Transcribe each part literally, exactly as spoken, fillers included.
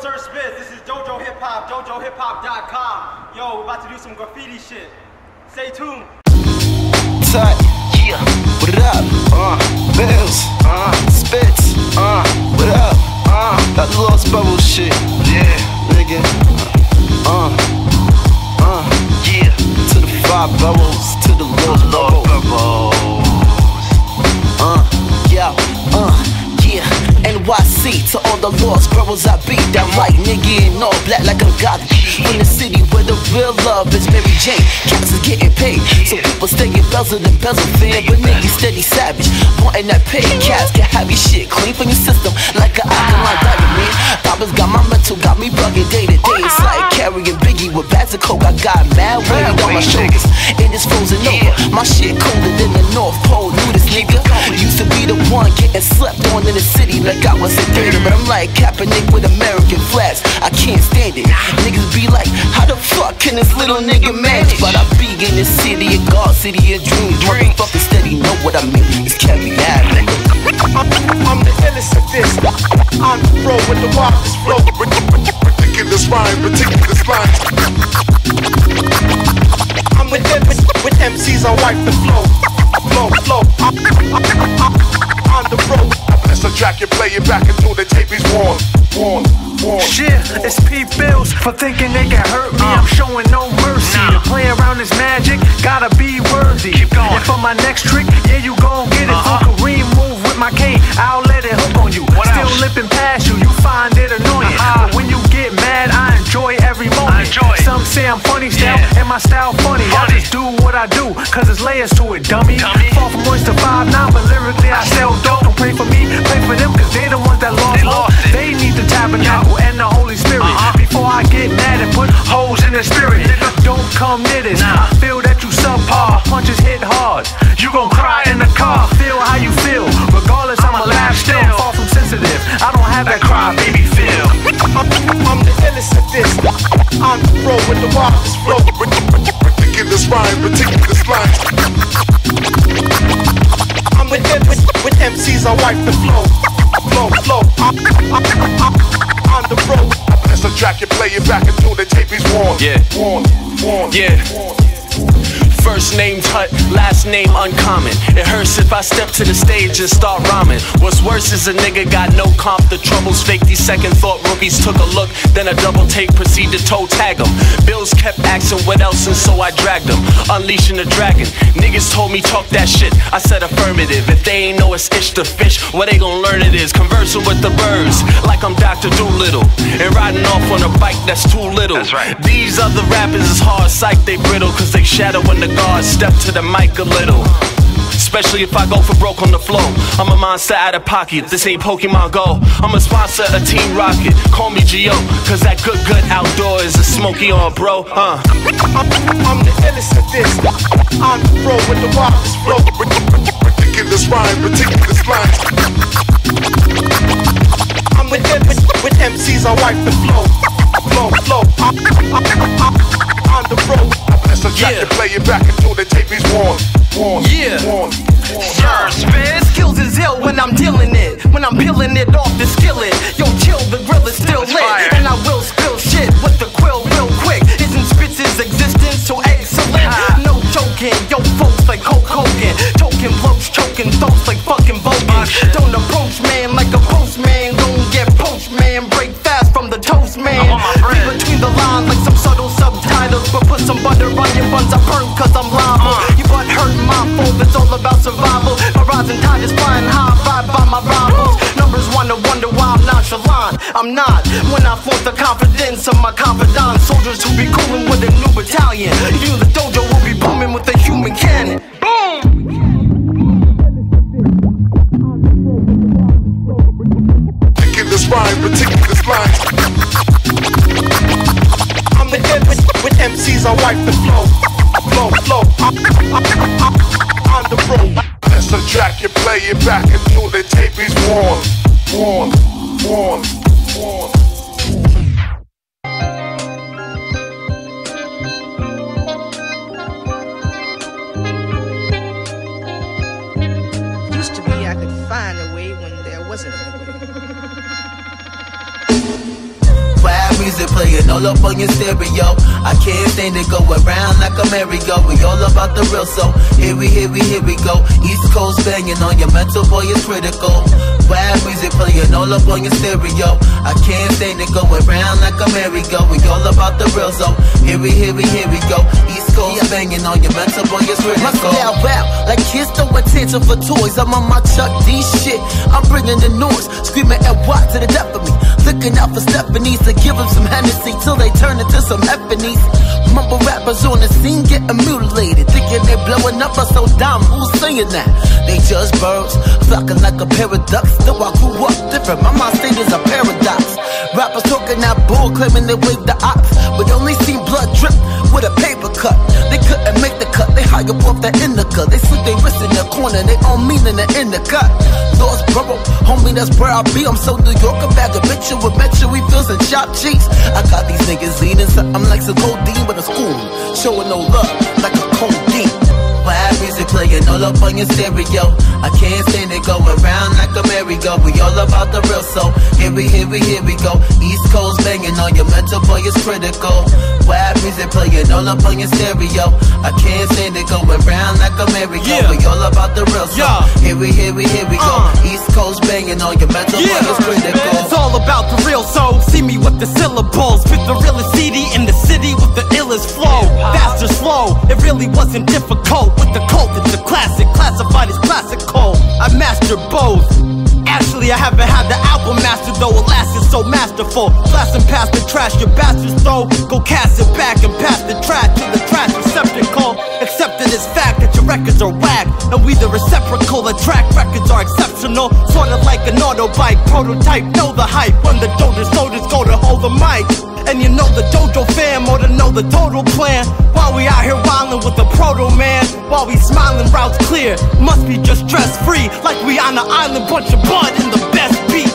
Sir Spitz, this is JoJo Hip Hop, JoJo Hip Hop dot com. Yo, we're about to do some graffiti shit. Stay tuned. Tight, yeah, what up? Uh, Bills, uh, Spitz, uh, what up? Uh, that Lost Bubble shit, yeah, nigga. Uh, uh, yeah, to the five bubbles, to the Lost Bubbles. Uh, yeah, uh, yeah. N Y C to all the lost bros I beat. That right, nigga in all black like I'm God. From the city where the real love is Mary Jane. Cats is getting paid, so people stay in bezel and bezel fan. But niggas steady savage, wanting that pay. Cats can have your shit clean from your system like an alkaline diamond. Bobbers got my mental, got me bugging day to day. It's like carrying Biggie with bags of coke. I got mad weight on my shoulders, and it's frozen over. My shit colder than the North Pole. Knew this nigga used to be the one getting slept on in the city like I was a theater. But I'm like Kaepernick with American flags. I can't stand it. Niggas be like, how the fuck can this little nigga manage? But I be in the city of God, city of dreams. Motherfuckers steady know what I mean. It's Kevin Adler. I'm the illest of this. I'm the bro with the wildest flow. Ridiculous rhyme, ridiculous rhyme. I'm with M with M Cs, I wipe the flow. Flow, flow. On the road. Bless the track, you play it back until the tape is worn. Worn, worn. Shit, it's P Bills for thinking they can hurt me. I'm showing no mercy. To play around is magic, gotta be worthy. Keep going. And for my next trick, yeah, you gon' get it. Uh-huh. Do Kareem move with my cane, I'll let it hook on you. What Still else? Lipping past you, you find it annoying. Uh-huh. But when you get mad, I enjoy every moment. I enjoy. Some say I'm funny style, yeah. And my style funny. funny. I just do what I do, cause there's layers to it, dummy. dummy. Fall from Royce to five nine, but lyrically I sell dope. Don't pray for me, pray for them, cause they the ones that lost, they, lost it. They need the tabernacle and the Holy Spirit. Uh-huh. Before I get mad and put holes in the spirit. Don't come near this, nah. I feel that you subpar. Punches hit hard, you gon' cry in the car. Feel how you feel, regardless I'ma laugh still. Far from sensitive, I don't have that cry baby feel. I'm the illest of this. I'm the bro with the wildest flow. Ridiculous rhyme, ridiculous rhyme. I'm with M with, with M Cs, I wipe the flow. Flow, flow. On the road. Bless the track, you play it back until the tape is worn. Yeah. Worn, worn. Yeah. Worn. First name Tut, last name uncommon. It hurts if I step to the stage and start rhyming. What's worse is a nigga got no comp. The troubles fake, these second thought rookies took a look, then a double take, proceed to toe tag them. Bills kept asking what else, and so I dragged them. Unleashing the dragon. Niggas told me talk that shit, I said affirmative. If they ain't know it's ish to fish, what they gon' learn it is conversing with the birds, like I'm Doctor Doolittle, and riding off on a bike that's too little. That's right. These other rappers is hard psych, they brittle, cause they shadow when the guards step to the mic a little. Especially if I go for broke on the flow. I'm a monster out of pocket, this ain't Pokemon Go. I'm a sponsor of Team Rocket, call me G O, cause that good good outdoors is smoky on bro, huh? I'm the illest of this. I'm the bro with the wildest flow. Ridiculous rhyme, ridiculous rhyme. I'm with M with, with M Cs, I wipe the flow. Flow, flow. On the road. Bless the track, Yeah. you play it back until the tape is worn. Worn, Yeah. worn, worn. Sir Spitz, skills is ill when I'm dealing it. When I'm peeling it off the skillet. Yo, chill, the grill is still lit. fire. And I will spill shit with the quill real quick. Isn't Spitz's existence so excellent? Ah. No joking, yo, folks like Hulk Hogan. Token blokes, choking throats like fucking bogus. Don't approach man like a postman. Don't get poached, man. Break fast from the toast, man. I want my bread. Read between the lines like some subtle subtitles. But put some butter on your buns, I burn cause I'm liable. Uh. You butt hurt my fault, it's all about survival. My rising tide is flying high, ride by my rivals. Numbers wanna wonder why I'm nonchalant. I'm not, when I flaunt the confidence of my confidant. Soldiers who be coolin' with a new battalion. You, the dojo, will be booming with a human cannon. Boom! Ridiculous rhyme, ridiculous rhyme. I'm the M with, with M Cs, I wipe the flow. Flow, flow. On the road. Bless the track, you play it back until the tape is worn. Worn, worn, worn. Used to be I could find a way when there wasn't a way. music playing all up on your stereo. I can't stand it go around like a merry-go. We all about the real, so here we, here we, here we go. East Coast banging on your mental, boy, it's critical. Rap music playing all up on your stereo. I can't stand it go around like a merry-go. We all about the real, so here we, here we, here we go. East Coast yeah. banging on your mental, boy, it's critical. My style rap like kids throw attention for toys. I'm on my Chuck D shit. I'm bringing the noise, screaming at what to the death of me. Looking out for Stephanie's to give them some Hennessy till they turn into some Effanies. Mumble rappers on the scene getting mutilated, thinking they blowing up, but so dumb. Who's saying that? They just birds, flocking like a pair of ducks. Though I grew up different, my mind state is a paradox. Rappers talking that bull, claiming they wave the ox, but only seen blood drip with a paper cut. They couldn't make the cut, they high up off the indica. They slip they wrist in the corner, they all meaning the in the cut. Lost borough, homie, that's where I be. I'm so New York, a bag of bitches with metro refills and chopped cheeks. I got these niggas leaning something like some codeine with a spoon, showing no love like a codeine. Rap music playing all up on your stereo. I can't stand it go around like a merry-go. We all about the real, so here we, here we, here we go. East Coast banging on your mental, boy, it's critical. Rap music playing all up on your stereo. I can't stand it go around like a merry-go. Yeah. We all about the real, so yeah. here we, here we, here we go. Uh. East Coast banging on your mental, yeah. boy, it's critical. It's all about the real, so see me with the syllables. Fit the realest C D in the city with the illest flow. Fast or slow, it really wasn't difficult. With the cult, it's a classic, classified as classical. I mastered both. Actually, I haven't had the album mastered, though alas, it's so masterful. Blasting past the trash, your bastards throw. Go cast it back and pass the trash to the trash receptacle. Accepting this fact that your records are whack, and we the reciprocal. The track records are exceptional, sort of like an auto bike prototype. Know the hype when the Doja soldiers go to hold the mic. And you know the Dojo fam or to know the total plan. While we out here wildin' with the proto man, while we smiling, routes clear. Must be just stress free, like we on an island, bunch of blood in the best beats.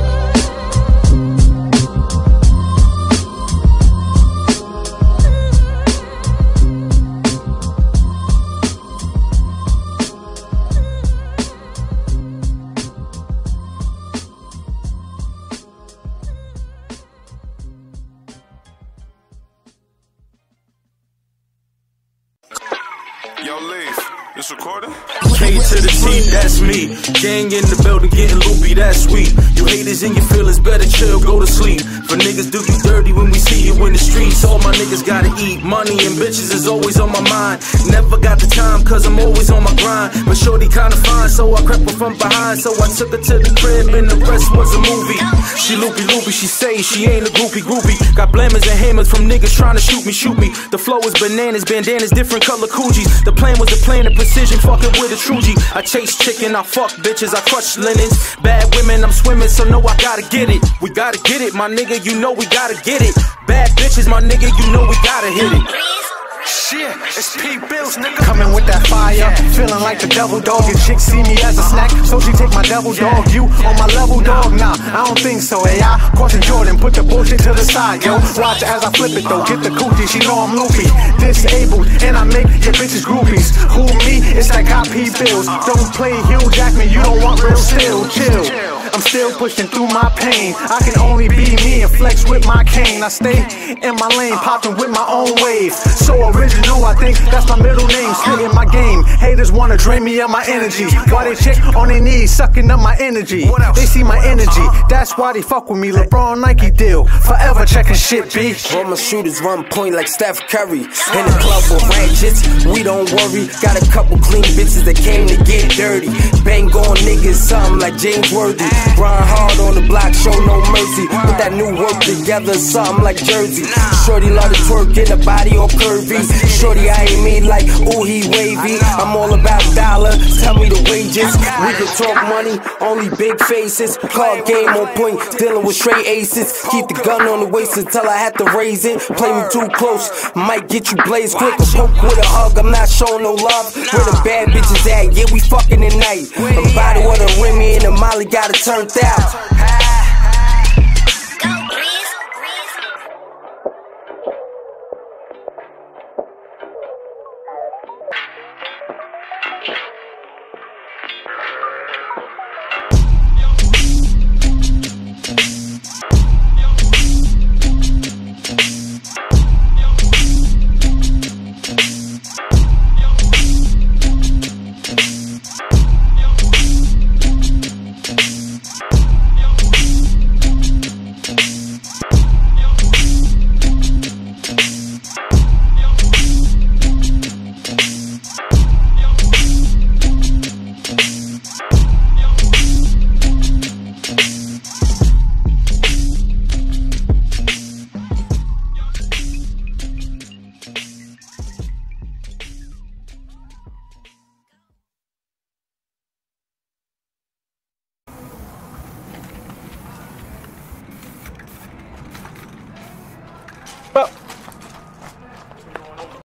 Yo, Leaf, this recording? K to the T, that's me. Gang in the building, getting loopy, that's sweet. You haters and your feelings, better chill, go to sleep. For niggas do you dirty when we see you in the streets. All my niggas gotta eat, money and bitches is always on my mind. Never got the time, cause I'm always on my grind. But shorty kinda fine, so I crept her from behind. So I took her to the crib and the rest was a movie. She loopy loopy, she say she ain't a groupie groupie. Got blammers and hammers from niggas trying to shoot me, shoot me. The flow is bananas, bandanas, different color coogies. The plan was a plan of precision, fucking with a true G. I chase chicken, I fuck bitches, I crush linens. Bad women, I'm swimming, so know I gotta get it. We gotta get it, my nigga, you know we gotta get it. Bad bitches, my nigga, you know we gotta hit it. Shit, it's P Bills, nigga. Coming with that fire, feeling like the devil dog. Your chick see me as a snack, so she take my devil dog. You on my level, dog? Nah, I don't think so. Hey, I caution Jordan, put the bullshit to the side, yo. Watch as I flip it though, get the coochie, she know I'm loopy. Disabled, and I make your bitches groupies. Who me? It's that guy P Bills. Don't play Hugh Jackman, you don't want real still. Chill. I'm still pushing through my pain. I can only be me and flex with my cane. I stay in my lane, popping with my own wave. So original, I think that's my middle name. Spitting my game. Haters wanna drain me of my energy. Why they chick on their knees, sucking up my energy. They see my energy, that's why they fuck with me. LeBron Nike deal, forever checking shit, B. All my shooters run point like Steph Curry. In the club with ratchets, we don't worry. Got a couple clean bitches that came to get dirty. Bang on niggas, something like James Worthy. Grind hard on the block, show no mercy. Put that new work together, something like Jersey. Shorty love to twerk in the body all curvy. Shorty I ain't mean like, ooh he wavy. I'm all about dollar, tell me the wages. We can talk money, only big faces. Card game on point, dealing with straight aces. Keep the gun on the waist until I have to raise it. Play me too close, might get you blazed quick. A poke with a hug, I'm not showing no love. Where the bad bitches at, yeah we fucking at night. The body with a Remy and the Molly got it turned out.